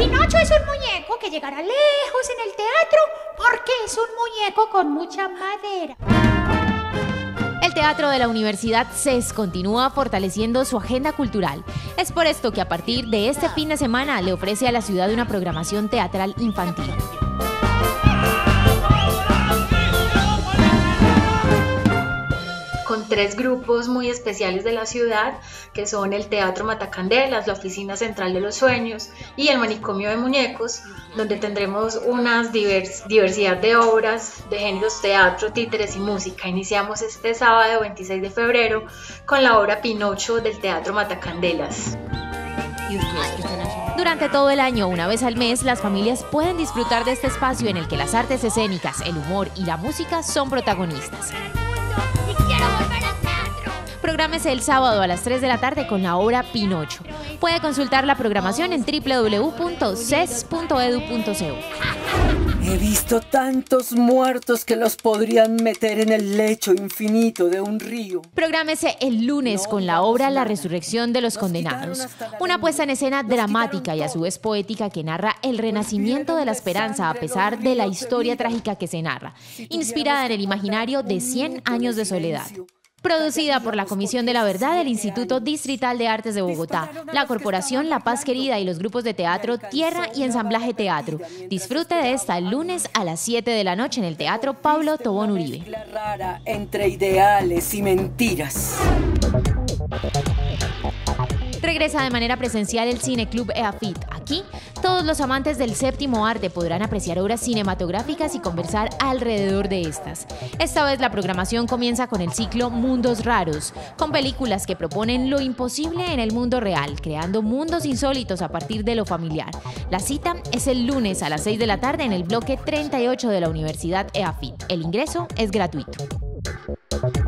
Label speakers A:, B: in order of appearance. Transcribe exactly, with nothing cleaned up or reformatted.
A: Pinocho es un muñeco que llegará lejos en el teatro porque es un muñeco con mucha madera.
B: El Teatro de la Universidad C E S continúa fortaleciendo su agenda cultural. Es por esto que a partir de este fin de semana le ofrece a la ciudad una programación teatral infantil.
C: Con tres grupos muy especiales de la ciudad, que son el Teatro Matacandelas, la Oficina Central de los Sueños y el Manicomio de Muñecos, donde tendremos una divers, diversidad de obras de géneros teatro, títeres y música. Iniciamos este sábado veintiséis de febrero con la obra Pinocho del Teatro Matacandelas.
B: Durante todo el año, una vez al mes, las familias pueden disfrutar de este espacio en el que las artes escénicas, el humor y la música son protagonistas. Prográmese el sábado a las tres de la tarde con la obra Pinocho. Puede consultar la programación en w w w punto c e s punto e d u punto c o.
D: He visto tantos muertos que los podrían meter en el lecho infinito de un río.
B: Prográmese el lunes con la obra La Resurrección de los Condenados, una puesta en escena dramática y a su vez poética que narra el renacimiento de la esperanza a pesar de la historia trágica que se narra, inspirada en el imaginario de cien años de soledad. Producida por la Comisión de la Verdad del Instituto Distrital de Artes de Bogotá, la Corporación La Paz Querida y los grupos de teatro Tierra y Ensamblaje Teatro. Disfrute de esta el lunes a las siete de la noche en el Teatro Pablo Tobón Uribe.
D: Rara entre ideales y mentiras.
B: Regresa de manera presencial el Cine Club EAFIT. Aquí, todos los amantes del séptimo arte podrán apreciar obras cinematográficas y conversar alrededor de estas. Esta vez la programación comienza con el ciclo Mundos Raros, con películas que proponen lo imposible en el mundo real, creando mundos insólitos a partir de lo familiar. La cita es el lunes a las seis de la tarde en el bloque treinta y ocho de la Universidad EAFIT. El ingreso es gratuito.